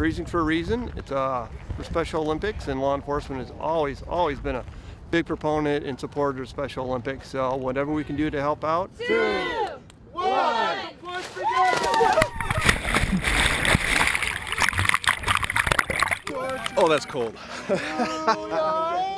freezing for a reason. It's for Special Olympics, and law enforcement has always been a big proponent and supporter of Special Olympics. So whatever we can do to help out. 2, 1, Oh, that's cold.